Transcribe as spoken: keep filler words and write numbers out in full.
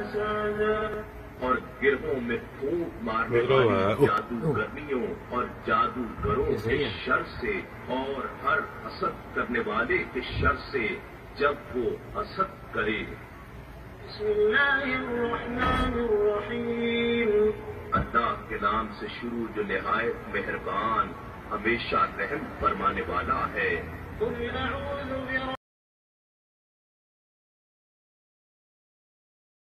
और गिरहों में फूंक मारने वाली जादूगरनियों और जादूगरों के शर से और हर हसद करने वाले के शर से जब वो हसद करे। अल्लाह के नाम से शुरू जो निहायत मेहरबान हमेशा रहम फरमाने वाला है।